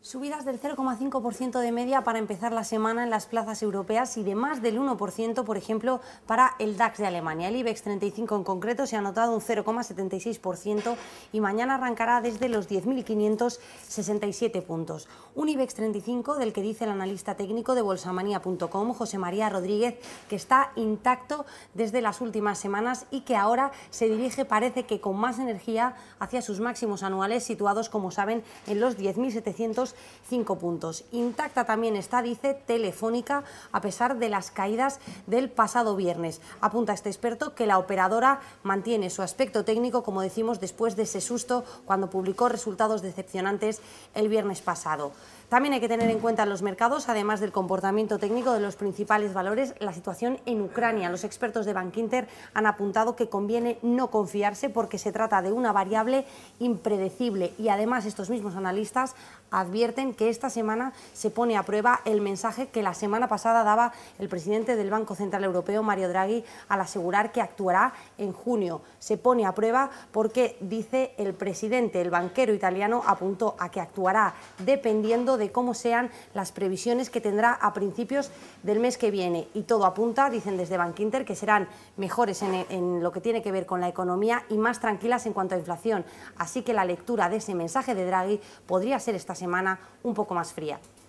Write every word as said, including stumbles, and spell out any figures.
Subidas del cero coma cinco por ciento de media para empezar la semana en las plazas europeas y de más del uno por ciento, por ejemplo, para el DAX de Alemania. El IBEX treinta y cinco en concreto se ha notado un cero coma setenta y seis por ciento y mañana arrancará desde los diez mil quinientos sesenta y siete puntos. Un IBEX treinta y cinco del que dice el analista técnico de bolsamanía punto com, José María Rodríguez, que está intacto desde las últimas semanas y que ahora se dirige, parece que con más energía, hacia sus máximos anuales situados, como saben, en los diez mil setecientos cinco puntos. Intacta también está, dice, Telefónica, a pesar de las caídas del pasado viernes. Apunta este experto que la operadora mantiene su aspecto técnico, como decimos, después de ese susto cuando publicó resultados decepcionantes el viernes pasado. También hay que tener en cuenta en los mercados, además del comportamiento técnico de los principales valores, la situación en Ucrania. Los expertos de Bankinter han apuntado que conviene no confiarse porque se trata de una variable impredecible y además estos mismos analistas advierten que esta semana se pone a prueba el mensaje que la semana pasada daba el presidente del Banco Central Europeo, Mario Draghi, al asegurar que actuará en junio. Se pone a prueba porque, dice el presidente, el banquero italiano apuntó a que actuará dependiendo de cómo sean las previsiones que tendrá a principios del mes que viene. Y todo apunta, dicen desde Bankinter, que serán mejores en, en lo que tiene que ver con la economía y más tranquilas en cuanto a inflación. Así que la lectura de ese mensaje de Draghi podría ser esta semana un poco más fría.